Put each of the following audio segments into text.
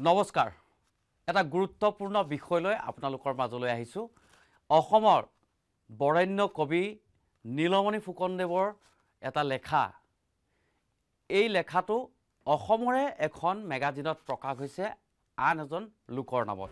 নমস্কাৰ এটা গুৰুত্বপূৰ্ণ বিষয়লৈ আপোনালোকৰ মাজলৈ আহিছো অসমৰ বৰেণ্য কবি নীলমণি ফুকনদেৱৰ এটা লেখা এই লেখাটো অসমৰে এখন মেগাজিনত প্ৰকাশ হৈছে আন এজন লোকৰ নামত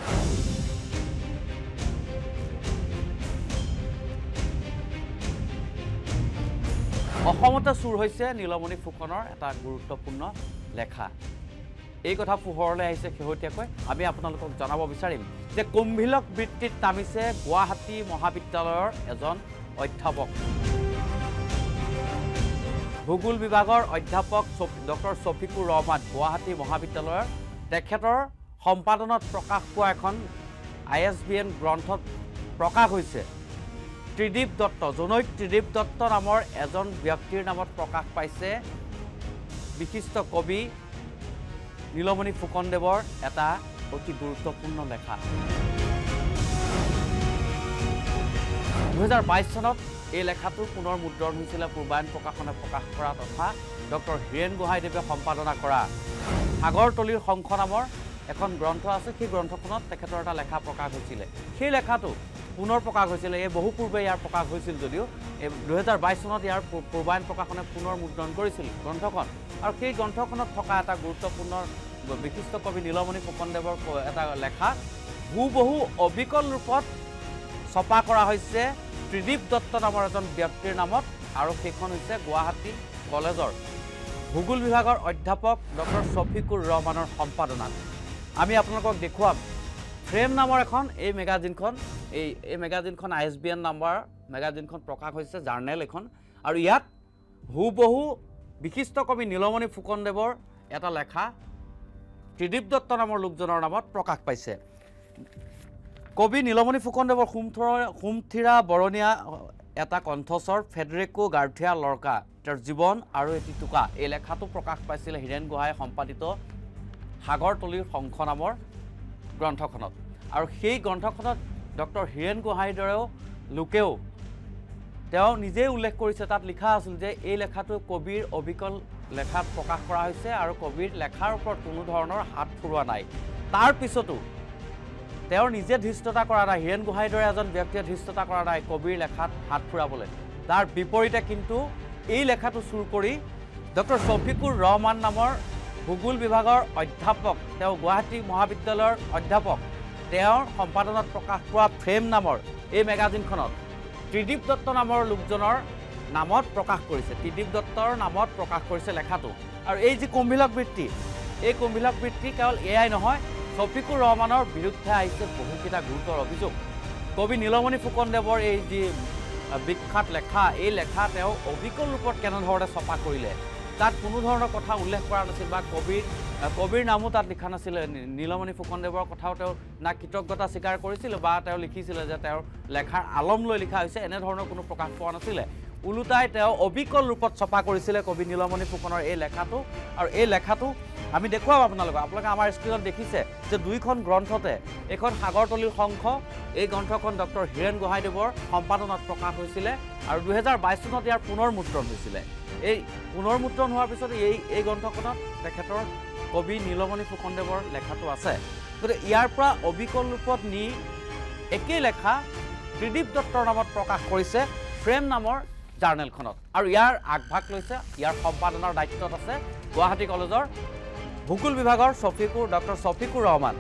অসমতে চুৰ হৈছে নীলমণি ফুকনৰ এটা গুৰুত্বপূৰ্ণ লেখা এই কথা পোহৰলৈ আহিছে শেহতীয়াকৈ আমি আপোনালোকক জনাব বিচাৰিম যে কুম্ভিলক বৃত্তিত নামিছে গুৱাহাটী মহাবিদ্যালয়ৰ এজন অধ্যাপক ভূগোল বিভাগৰ অধ্যাপক ডক্টৰ শফিকুৰ ৰহমান গুৱাহাটী মহাবিদ্যালয়ৰ তেখেতৰ সম্পাদনত প্ৰকাশ পোৱা এখন ISBN গ্ৰন্থত প্ৰকাশ হৈছে ত্ৰিদীপ দত্ত জনৈক ত্ৰিদীপ দত্ত নামৰ এজন ব্যক্তিৰ নামত প্ৰকাশ পাইছে বিশিষ্ট কবি নীলমণি ফুকনদেৱৰ এটা অতি গুৰুত্বপূৰ্ণ লেখা 2022 চনত এই লেখাটো পুনৰ মুদ্ৰণ হৈছিল পূৰ্বায়ন প্ৰকাশনে প্ৰকাশ কৰা তথা ডক্টৰ হীৰেণ গোহাঁইদেৱে সম্পাদনা কৰা সাগৰতলীৰ শংখ নামৰ এখন গ্ৰন্থ আছে সেই গ্ৰন্থখনত তেখেতৰ এটা লেখা প্ৰকাশ হৈছিল সেই লেখাটো পুনৰ প্ৰকাশ হৈছিল এই বহু পূৰ্বে ইয়াৰ প্ৰকাশ হৈছিল যদিও 2022 চনত ইয়াৰ পূৰ্বায়ন প্ৰকাশনে পুনৰ মুদ্ৰণ কৰিছিল গ্ৰন্থখন আৰু সেই গ্ৰন্থখনত থকা এটা গুৰুত্বপূৰ্ণ বিশিষ্ট কবি নীলমণি ফুকনদেৱৰ এটা লেখা বহু অবিকল ৰূপত ছপা কৰা হৈছে ত্ৰিদীপ দত্ত নামৰ এজন ব্যক্তিৰ নামত আৰু সেইখন হৈছে গুৱাহাটী কলেজৰ ভূগোল বিভাগৰ অধ্যাপক ডক্টৰ শফিকুৰ ৰহমানৰ সম্পাদনাত আমি আপোনালোকক দেখুৱাম ফ্ৰেম নামৰ এখন এই মেগাজিনখন ISBN নাম্বাৰ মেগাজিনখন প্ৰকাশ হৈছে জাৰ্নেল এখন আৰু ইয়াত বহু বিশিষ্ট কবি নীলমণি ফুকনদেৱৰ এটা লেখা ত্ৰিদীপ দত্ত নামৰ লোকজনৰ নামত প্ৰকাশ পাইছে কবি নীলমণি ফুকনদেৱৰ সুমথিৰা বৰণীয়া এটা কণ্ঠস্বৰ ফেডেৰিকো গাৰ্থিয়া লৰকা তেওঁৰ জীৱন আৰু এটি টোকা এই লেখাটো প্ৰকাশ পাইছিল হীৰেণ গোহাঁই সম্পাদিত সাগৰতলীৰ শংখ নামৰ গ্ৰন্থখনত আৰু সেই গ্ৰন্থখনত ডক্টৰ হীৰেণ গোহাঁইৰ দৰেও লোকেও তেওঁ নিজে উল্লেখ কৰিছে তাত লিখা আছিল যে এই লেখাটো কবিৰ অবিকল লেখাত প্ৰকাশ কৰা হৈছে আৰু কবিৰ লেখাৰ ওপৰত কোনো ধৰণৰ হাত ফুৰোৱা নাই তাৰ পিছতো তেওঁৰ নিজে ধৃষ্টতা কৰা নাই হীৰেণ গোহাঁইৰ দৰে এজন ব্যক্তিয়ে ধৃষ্টতা কৰা নাই কবিৰ লেখাত হাত ফুৰাবলৈ তাৰ বিপৰীতে কিন্তু এই লেখাটো চুৰ কৰি ডক্টৰ শফিকুৰ ৰহমান নামৰ ভূগোল বিভাগৰ অধ্যাপক তেওঁ গুৱাহাটী মহাবিদ্যালয়ৰ অধ্যাপক তেওঁৰ সম্পাদনত প্ৰকাশ পোৱা ফ্ৰেম নামৰ এই মেগাজিনখনত ত্ৰিদীপ দত্ত নামৰ লোকজনৰ নামত প্ৰকাশ কৰিছে ত্ৰিদীপ দত্তৰ নামত প্ৰকাশ কৰিছে লেখাটো আৰু এই যি কুম্ভিলক বৃত্তি এই কুম্ভিলক বৃত্তি কেৱল এয়াই নহয় শফিকুৰ ৰহমানৰ বিৰুদ্ধে আহিছে বহুকেইটা গুৰুতৰ অভিযোগ কবি নীলমণি ফুকনদেৱৰ এই যি বিখ্যাত লেখা এই লেখা তেওঁ অবিকল ৰূপত কেনেধৰণে ছপা কৰিলে তাত কোনো ধৰণৰ কথা উল্লেখ কৰা নাছিল বা কবিৰ নামো তাত লিখা নাছিল নীলমণি ফুকনদেৱৰ কথাও তেওঁ না কৃতজ্ঞতা স্বীকাৰ কৰিছিল বা তেওঁ লিখিছিলে যে তেওঁৰ লেখাৰ আলম লৈ লিখা হৈছে এনেধৰণৰ কোনো প্ৰকাশ পোৱা নাছিলে উলুটাই তেওঁ অবিকল ৰূপত ছপা কৰিছিলে কবি নীলমণি ফুকনৰ এই লেখাটো আৰু এই লেখাটো আমি দেখুৱাম আপোনালোকে আমাৰ স্ক্ৰীনত দেখিছে যে দুইখন গ্ৰন্থতে এখন সাগৰতলীৰ শংখ এই গ্ৰন্থখন ডক্টৰ হীৰেণ গোহাঁইদেৱৰ সম্পাদনত প্ৰকাশ হৈছিলে আৰু 2022 চনত ইয়াৰ পুনৰ মুদ্ৰণ হৈছিলে এই পুনৰ মুদ্ৰণ হোৱাৰ পিছত এই গ্ৰন্থখনত তেখেতৰ কবি নীলমণি ফুকনদেৱৰ লেখাটো আছে গতিকে ইয়াৰ পৰা অবিকল ৰূপত নি একেই লেখা ত্ৰিদীপ দত্তৰ নামত প্ৰকাশ কৰিছে ফ্ৰেম নামৰ জাৰ্নেলখনত আৰু ইয়াৰ আগভাগ লৈছে ইয়াৰ সম্পাদনাৰ দায়িত্বত আছে গুৱাহাটী কলেজৰ ভূগোল বিভাগৰ ডক্টৰ শফিকুৰ ৰহমান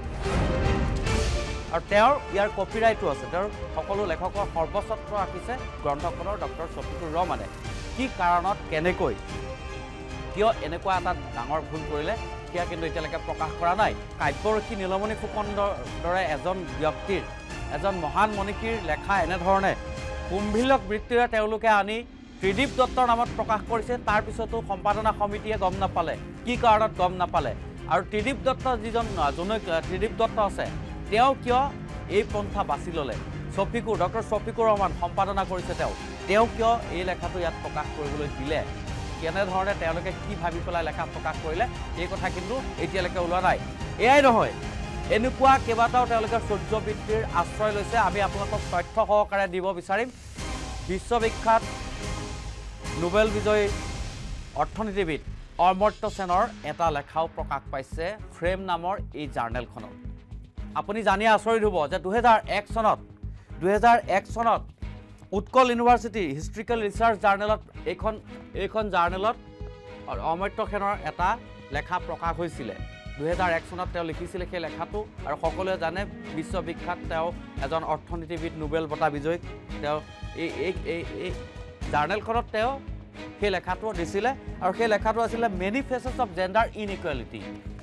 আৰু তেওঁৰ ইয়াৰ কপিৰাইটো আছে তেওঁৰ সকলো লেখকৰ সৰ্বস্বত্ব ৰাখিছে গ্ৰন্থখনৰ ডক্টৰ শফিকুৰ ৰহমানে কি কাৰণত কেনেকৈ কিয় এনেকুৱা এটা ডাঙৰ ভুল কৰিলে সেয়া কিন্তু এতিয়ালৈকে প্ৰকাশ কৰা নাই কাব্যৰক্ষী নীলমণি ফুকনৰ দৰে এজন ব্যক্তিৰ এজন মহান মনীষীৰ লেখা এনেধৰণে কুম্ভিলক বৃত্তিৰে তেওঁলোকে আনি ত্ৰিদীপ দত্তৰ নামত প্ৰকাশ কৰিছে তাৰ পিছতো সম্পাদনা সমিতিয়ে গম নাপালে কি কাৰণত গম নাপালে আৰু ত্ৰিদীপ দত্ত যিজন ত্ৰিদীপ দত্ত আছে তেওঁ কিয় এই পন্থা বাছি ল'লে ডক্টৰ শফিকুৰ ৰহমান সম্পাদনা কৰিছে তেওঁ কিয় এই লেখাটো ইয়াত প্ৰকাশ কৰিবলৈ দিলে কেনেধৰণে তেওঁলোকে কি ভাবি পেলাই লেখা প্ৰকাশ কৰিলে এই কথা কিন্তু এতিয়ালৈকে ওলোৱা নাই এয়াই নহয় এনেকুৱা কেইবাটাও তেওঁলোকে চৰ্যবৃত্তিৰ আশ্ৰয় লৈছে আমি আপোনালোকক তথ্য সহকাৰে দিব বিচাৰিম বিশ্ববিখ্যাত নোবেল বিজয়ী অৰ্থনীতিবিদ অমৰ্ত্য সেনৰ এটা লেখাও প্ৰকাশ পাইছে ফ্ৰেম নামৰ এই জাৰ্নেলখনত আপুনি জানি আচৰিত হ'ব যে 2001 চনত উৎকল ইউনিভাৰ্চিটি হিষ্ট্ৰিকেল ৰিচাৰ্চ জাৰ্নেলত এইখন জাৰ্নেলত অমৰ্ত্য সেনৰ এটা লেখা প্ৰকাশ হৈছিলে 2001 চনত তেওঁ লিখিছিলে সেই লেখাটো আৰু সকলোৱে জানে বিশ্ববিখ্যাত তেওঁ এজন অৰ্থনীতিবিদ নোবেল বঁটা বিজয়ী তেওঁ এই জাৰ্নেলখনত তেওঁ সেই লেখাটো দিছিলে আৰু সেই লেখাটো আছিল many faces of gender inequality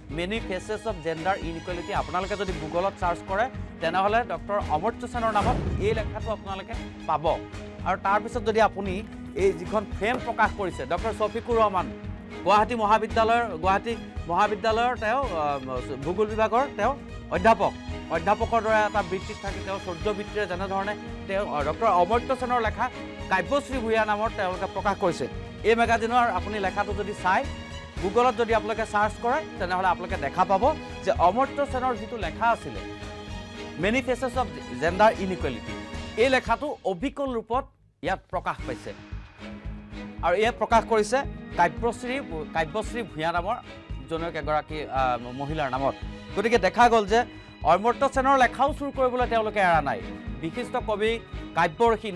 আপোনালোকে যদি গুগলত চাৰ্চ কৰে তেনেহ'লে ডক্টৰ অমৰ্ত্য সেনৰ নামত এই লেখাটো আপোনালোকে পাব আৰু তাৰপিছত যদি আপুনি এই যিখন ফ্ৰেম প্ৰকাশ কৰিছে ডক্টৰ শফিকুৰ ৰহমান গুৱাহাটী মহাবিদ্যালয়ৰ তেওঁ ভূগোল বিভাগৰ তেওঁ অধ্যাপকৰ দৰে এটা বৃত্তিত থাকি তেওঁ সূৰ্যবৃত্তিৰে যেনেধৰণে তেওঁ ডক্টৰ অমৰ্ত্য সেনৰ লেখা কাব্যশ্ৰী ভূঞা নামৰ তেওঁলোকে প্ৰকাশ কৰিছে এই মেগাজিনৰ আপুনি লেখাটো যদি চাই গুগলত যদি আপোনালোকে চাৰ্চ কৰে তেনেহ'লে আপোনালোকে দেখা পাব যে অমৰ্ত্য সেনৰ যিটো লেখা আছিলে many faces of gender inequality এই লেখাটো অবিকল ৰূপত ইয়াত প্ৰকাশ পাইছে আৰু এয়া প্ৰকাশ কৰিছে কাব্যশ্ৰী ভূঞা নামৰ এগৰাকী মহিলাৰ নামত গতিকে দেখা গ'ল যে অমৰ্ত্য সেনৰ লেখাও চুৰ কৰিবলৈ তেওঁলোকে এৰা নাই বিশিষ্ট কবি কাব্যৰসী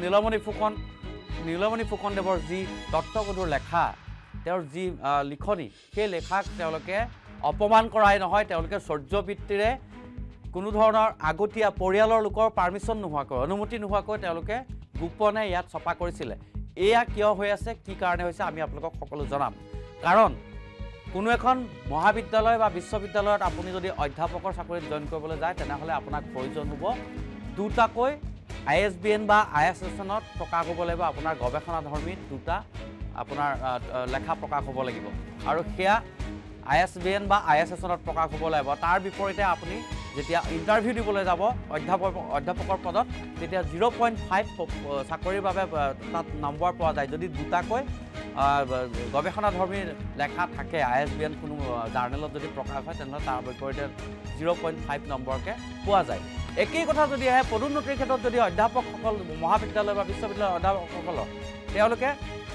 নীলমণি ফুকনদেৱৰ যি তত্ত্বগধুৰ লেখা তেওঁৰ যি লিখনি সেই লেখাক তেওঁলোকে অপমান কৰাই নহয় তেওঁলোকে সূৰ্যবৃত্তিৰে কোনো ধৰণৰ আগতীয়া পৰিয়ালৰ লোকৰ পাৰ্মিশ্যন নোহোৱাকৈ অনুমতি নোহোৱাকৈ তেওঁলোকে গোপনে ইয়াত ছপা কৰিছিলে এয়া কিয় হৈ আছে কি কাৰণে হৈছে আমি আপোনালোকক সকলো জনাম কাৰণ কোনো এখন মহাবিদ্যালয় বা বিশ্ববিদ্যালয়ত আপুনি যদি অধ্যাপকৰ চাকৰিত জইন কৰিবলৈ যায় তেনেহ'লে আপোনাক প্ৰয়োজন হ'ব দুটাকৈ ISBN বা ISSNত প্ৰকাশ হ'ব লাগিব আপোনাৰ গৱেষণাধৰ্মী দুটা আপোনাৰ লেখা প্ৰকাশ হ'ব লাগিব আৰু সেয়া ISBN বা ISSNত প্ৰকাশ হ'ব লাগিব তাৰ বিপৰীতে আপুনি যেতিয়া ইণ্টাৰভিউ দিবলৈ যাব অধ্যাপকৰ পদত তেতিয়া 0.5 চাকৰিৰ বাবে তাত নম্বৰ পোৱা যায় যদি দুটাকৈ গৱেষণাধৰ্মী লেখা থাকে ISBN কোনো জাৰ্নেলত যদি প্ৰকাশ হয় তেনেহ'লে তাৰ বিপৰীতে 0.5 নম্বৰকৈ পোৱা যায় একেই কথা যদি আহে পদোন্নতিৰ ক্ষেত্ৰত যদি অধ্যাপকসকল মহাবিদ্যালয় বা বিশ্ববিদ্যালয়ৰ অধ্যাপকসকলৰ তেওঁলোকে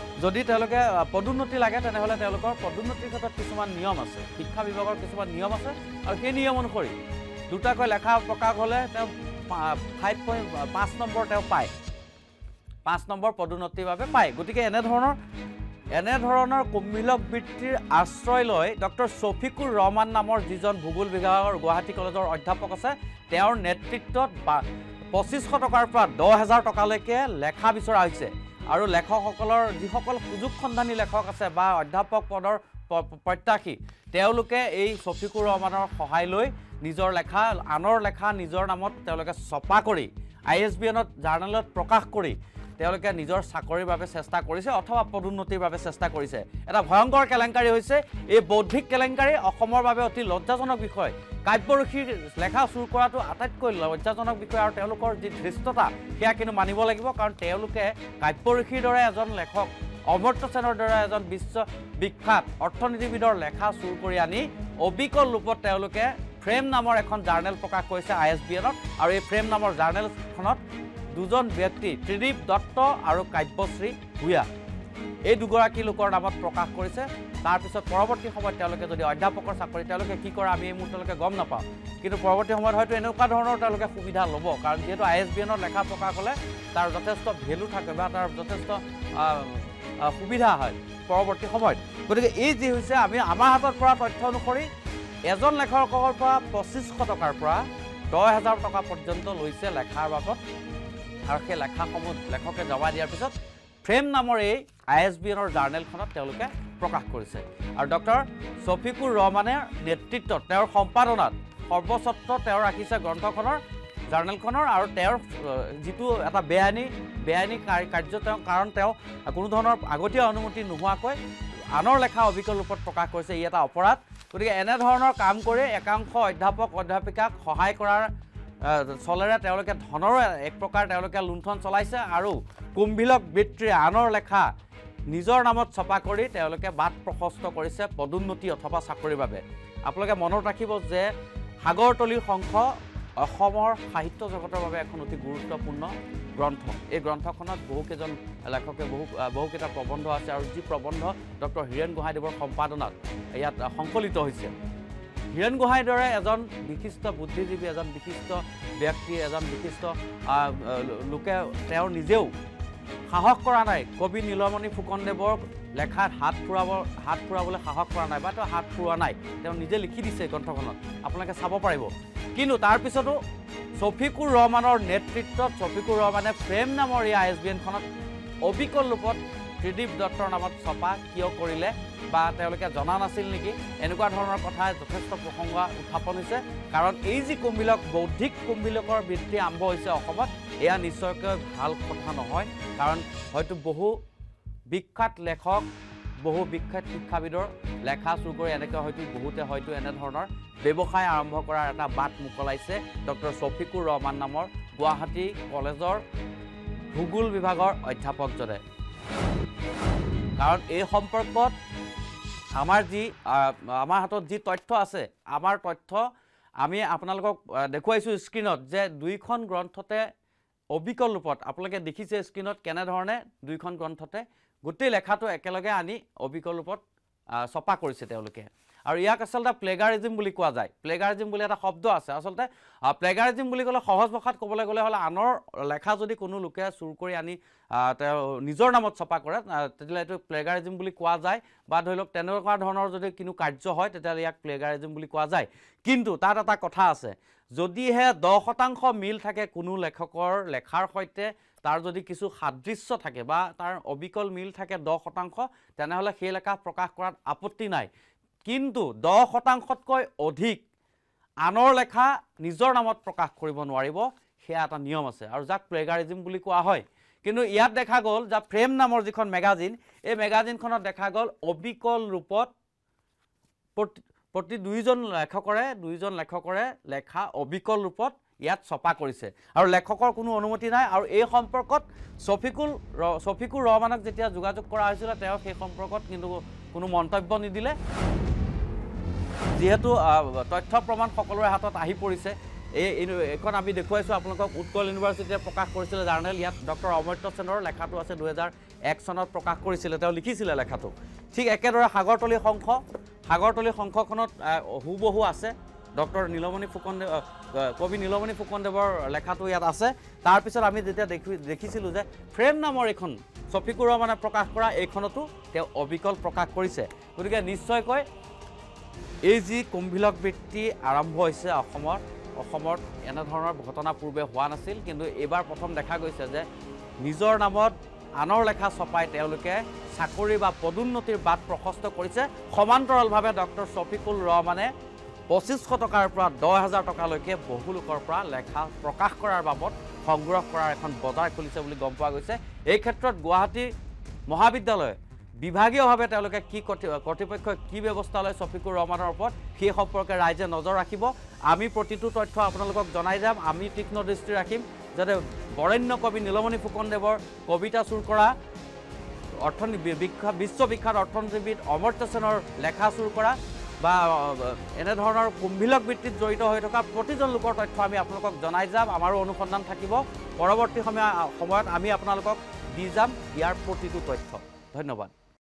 পদোন্নতি লাগে তেনেহ'লে তেওঁলোকৰ পদোন্নতিৰ ক্ষেত্ৰত কিছুমান নিয়ম আছে শিক্ষা বিভাগৰ কিছুমান নিয়ম আছে আৰু সেই নিয়ম অনুসৰি দুটাকৈ লেখা প্ৰকাশ হ'লে তেওঁ 5 নম্বৰ তেওঁ পায় 5 নম্বৰ পদোন্নতিৰ বাবে পায় গতিকে এনেধৰণৰ কুম্ভিলক বৃত্তিৰ আশ্ৰয় লৈ ডক্টৰ শফিকুৰ ৰহমান নামৰ যিজন ভূগোল বিভাগৰ গুৱাহাটী কলেজৰ অধ্যাপক আছে তেওঁৰ নেতৃত্বত 2500 টকাৰ পৰা 10,000 টকালৈকে লেখা বিচৰা হৈছে আৰু লেখকসকলৰ যিসকল সুযোগ সন্ধানী লেখক আছে বা অধ্যাপক পদৰ প্ৰত্যাশী তেওঁলোকে এই শফিকুৰ ৰহমানৰ সহায় লৈ নিজৰ লেখা আনৰ লেখা নিজৰ নামত তেওঁলোকে ছপা কৰি ISBNত জাৰ্নেলত প্ৰকাশ কৰি তেওঁলোকে নিজৰ চাকৰিৰ বাবে চেষ্টা কৰিছে অথবা পদোন্নতিৰ বাবে চেষ্টা কৰিছে এটা ভয়ংকৰ কেলেংকাৰী হৈছে এই বৌদ্ধিক কেলেংকাৰী অসমৰ বাবে অতি লজ্জাজনক বিষয় কাব্যৰসীৰ লেখা চুৰ কৰাটো আটাইতকৈ লজ্জাজনক বিষয় আৰু তেওঁলোকৰ যি ধৃষ্টতা সেয়া কিন্তু মানিব লাগিব কাৰণ তেওঁলোকে কাব্যৰসীৰ দৰে এজন লেখক অমৰ্ত্য সেনৰ দৰে এজন বিশ্ববিখ্যাত অৰ্থনীতিবিদৰ লেখা চুৰ কৰি আনি অবিকল ৰূপত তেওঁলোকে ফ্ৰেম নামৰ এখন জাৰ্নেল প্ৰকাশ কৰিছে ISBNত আৰু এই ফ্ৰেম নামৰ জাৰ্নেলখনত দুজন ব্যক্তি ত্ৰিদীপ দত্ত আৰু কাব্যশ্ৰী ভূঞা এই দুগৰাকী লোকৰ নামত প্ৰকাশ কৰিছে তাৰপিছত পৰৱৰ্তী সময়ত তেওঁলোকে যদি অধ্যাপকৰ চাকৰি তেওঁলোকে কি কৰে আমি এই মুহূৰ্তলৈকে গম নাপাওঁ কিন্তু পৰৱৰ্তী সময়ত হয়তো এনেকুৱা ধৰণৰ তেওঁলোকে সুবিধা ল'ব কাৰণ যিহেতু ISBNত লেখা প্ৰকাশ হ'লে তাৰ যথেষ্ট ভেলু থাকে বা তাৰ যথেষ্ট সুবিধা হয় পৰৱৰ্তী সময়ত গতিকে এই যি হৈছে আমি আমাৰ হাতত পৰা তথ্য অনুসৰি এজন লেখকৰ পৰা 2500 টকাৰ পৰা 10,000 টকা পৰ্যন্ত লৈছে লেখাৰ বাবদ আৰু সেই লেখাসমূহ লেখকে জমা দিয়াৰ পিছত ফ্ৰেম নামৰ এই ISBNৰ জাৰ্নেলখনত তেওঁলোকে প্ৰকাশ কৰিছে আৰু ডক্টৰ শফিকুৰ ৰহমানৰ নেতৃত্বত তেওঁৰ সম্পাদনাত সৰ্বস্বত্ব তেওঁ ৰাখিছে গ্ৰন্থখনৰ জাৰ্নেলখনৰ আৰু তেওঁৰ যিটো এটা বেআইনী কাৰ্য তেওঁ কাৰণ তেওঁ কোনো ধৰণৰ আগতীয়া অনুমতি নোহোৱাকৈ আনৰ লেখা অবিকল ৰূপত প্ৰকাশ কৰিছে ই এটা অপৰাধ গতিকে এনেধৰণৰ কাম কৰি একাংশ অধ্যাপক অধ্যাপিকাক সহায় কৰাৰ চলেৰে তেওঁলোকে ধনৰ এক প্ৰকাৰ তেওঁলোকে লুণ্ঠন চলাইছে আৰু কুম্ভিলক বৃত্তিৰে আনৰ লেখা নিজৰ নামত ছপা কৰি তেওঁলোকে বাট প্ৰশস্ত কৰিছে পদোন্নতি অথবা চাকৰিৰ বাবে আপোনালোকে মনত ৰাখিব যে সাগৰতলীৰ শংখ অসমৰ সাহিত্য জগতৰ বাবে এখন অতি গুৰুত্বপূৰ্ণ গ্ৰন্থ এই গ্ৰন্থখনত বহুকেইজন লেখকে বহুকেইটা প্ৰবন্ধ আছে আৰু যি প্ৰবন্ধ ডক্টৰ হীৰেণ গোহাঁইদেৱৰ সম্পাদনাত ইয়াত সংকলিত হৈছে হীৰেণ গোহাঁইৰ দৰে এজন বিশিষ্ট বুদ্ধিজীৱী এজন বিশিষ্ট ব্যক্তি এজন বিশিষ্ট লোকে তেওঁৰ নিজেও সাহস কৰা নাই কবি নীলমণি ফুকনদেৱৰ লেখাত হাত ফুৰাবলৈ সাহস কৰা নাই বা তেওঁ হাত ফুৰোৱা নাই তেওঁ নিজে লিখি দিছে গ্ৰন্থখনত আপোনালোকে চাব পাৰিব কিন্তু তাৰপিছতো শফিকুৰ ৰহমানৰ নেতৃত্বত শফিকুৰ ৰহমানে প্ৰেম নামৰ এই ISBNখনত অবিকল ৰূপত ত্ৰিদীপ দত্তৰ নামত ছপা কিয় কৰিলে বা তেওঁলোকে জনা নাছিল নেকি এনেকুৱা ধৰণৰ কথা যথেষ্ট প্ৰসংগ উত্থাপন হৈছে কাৰণ এই যি কুম্ভিলক বৌদ্ধিক কুম্ভিলকৰ বৃদ্ধি আৰম্ভ হৈছে অসমত এয়া নিশ্চয়কৈ ভাল কথা নহয় কাৰণ হয়তো বহু বিখ্যাত লেখক বহু বিখ্যাত শিক্ষাবিদৰ লেখা চুৰ কৰি এনেকৈ বহুতে হয়তো এনেধৰণৰ ব্যৱসায় আৰম্ভ কৰাৰ এটা বাট মুকলাইছে ডক্টৰ শফিকুৰ ৰহমান নামৰ গুৱাহাটী কলেজৰ ভূগোল বিভাগৰ অধ্যাপকজনে কাৰণ এই সম্পৰ্কত আমাৰ হাতত যি তথ্য আছে আমাৰ তথ্য আমি আপোনালোকক দেখুৱাইছোঁ স্ক্ৰীনত যে দুইখন গ্ৰন্থতে অবিকল ৰূপত আপোনালোকে দেখিছে স্ক্ৰীনত কেনেধৰণে দুইখন গ্ৰন্থতে গোটেই লেখাটো একেলগে আনি অবিকল ৰূপত ছপা কৰিছে তেওঁলোকে আৰু ইয়াক আচলতে প্লেগাৰিজম বুলি কোৱা যায় প্লেগাৰিজম বুলি এটা শব্দ আছে আচলতে প্লেগাৰিজম বুলি ক'লে সহজ ভাষাত ক'বলৈ গ'লে হ'লে আনৰ লেখা যদি কোনো লোকে চুৰ কৰি আনি তেওঁ নিজৰ নামত ছপা কৰে তেতিয়াহ'লে এইটো প্লেগাৰিজম বুলি কোৱা যায় বা ধৰি লওক তেনেকুৱা ধৰণৰ যদি কোনো কাৰ্য হয় তেতিয়াহ'লে ইয়াক প্লেগাৰিজম বুলি কোৱা যায় কিন্তু তাত এটা কথা আছে যদিহে 10% মিল থাকে কোনো লেখকৰ লেখাৰ সৈতে তাৰ যদি কিছু সাদৃশ্য থাকে বা তাৰ অবিকল মিল থাকে 10% তেনেহ'লে সেই লেখা প্ৰকাশ কৰাত আপত্তি নাই কিন্তু 10%তকৈ অধিক আনৰ লেখা নিজৰ নামত প্ৰকাশ কৰিব নোৱাৰিব সেয়া এটা নিয়ম আছে আৰু যাক প্লেগাৰিজম বুলি কোৱা হয় কিন্তু ইয়াত দেখা গ'ল যে ফ্ৰেম নামৰ যিখন মেগাজিন এই মেগাজিনখনত দেখা গ'ল অবিকল ৰূপত প্ৰতি দুইজন লেখকৰে লেখা অবিকল ৰূপত ইয়াত ছপা কৰিছে আৰু লেখকৰ কোনো অনুমতি নাই আৰু এই সম্পৰ্কত শফিকুৰ ৰহমানক যেতিয়া যোগাযোগ কৰা হৈছিল তেওঁ সেই সম্পৰ্কত কিন্তু কোনো মন্তব্য নিদিলে যেহেতু তথ্য প্ৰমাণ সকলোৰে হাতত আহি পৰিছে এইখন আমি দেখুৱাইছোঁ আপোনালোকক উৎকল ইউনিভাৰ্চিটিয়ে প্ৰকাশ কৰিছিলে জাৰ্নেল ইয়াত ডক্টৰ অমৰ্ত্য সেনৰ লেখাটো আছে 2001 চনত প্ৰকাশ কৰিছিলে তেওঁ লিখিছিলে লেখাটো ঠিক একেদৰে সাগৰতলী শংখখনত হুবহু আছে ডক্টৰ কবি নীলমণি ফুকনদেৱৰ লেখাটো ইয়াত আছে তাৰপিছত আমি যেতিয়া দেখিছিলোঁ যে ফ্ৰেম নামৰ এখন শফিকুৰ ৰহমানে প্ৰকাশ কৰা এইখনতো তেওঁ অবিকল প্ৰকাশ কৰিছে গতিকে নিশ্চয়কৈ এই যি কুম্ভিলক বৃত্তি আৰম্ভ হৈছে অসমত এনেধৰণৰ ঘটনা পূৰ্বে হোৱা নাছিল কিন্তু এইবাৰ প্ৰথম দেখা গৈছে যে নিজৰ নামত আনৰ লেখা ছপাই তেওঁলোকে চাকৰি বা পদোন্নতিৰ বাট প্ৰশস্ত কৰিছে সমান্তৰালভাৱে ডক্টৰ শফিকুৰ ৰহমানে 2500 টকাৰ পৰা 10,000 টকালৈকে বহু লোকৰ পৰা লেখা প্ৰকাশ কৰাৰ বাবদ সংগ্ৰহ কৰাৰ এখন বজাৰ খুলিছে বুলি গম পোৱা গৈছে এই ক্ষেত্ৰত গুৱাহাটী মহাবিদ্যালয় বিভাগীয়ভাৱে তেওঁলোকে কি কৰ্তৃপক্ষই কি ব্যৱস্থা লয় শফিকুৰ ৰহমানৰ ওপৰত সেই সম্পৰ্কে ৰাইজে নজৰ ৰাখিব আমি প্ৰতিটো তথ্য আপোনালোকক জনাই যাম আমি তীক্ষ্ণ দৃষ্টি ৰাখিম যাতে বৰেণ্য কবি নীলমণি ফুকনদেৱৰ কবিতা চুৰ কৰা বিশ্ববিখ্যাত অৰ্থনীতিবিদ অমৰ্ত্য সেনৰ লেখা চুৰ কৰা বা এনেধৰণৰ কুম্ভিলক বৃত্তিত জড়িত হৈ থকা প্ৰতিজন লোকৰ তথ্য আমি আপোনালোকক জনাই যাম আমাৰো অনুসন্ধান থাকিব পৰৱৰ্তী সময়ত আমি আপোনালোকক দি যাম ইয়াৰ প্ৰতিটো তথ্য ধন্যবাদ